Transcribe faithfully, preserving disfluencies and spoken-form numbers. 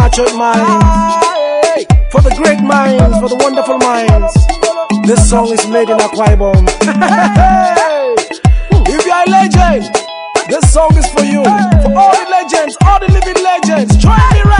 matured minds, for the great minds, for the wonderful minds. This song is made in Akwa Ibom. If you are a legend, this song is for you. For all the legends, all the living legends, try me right.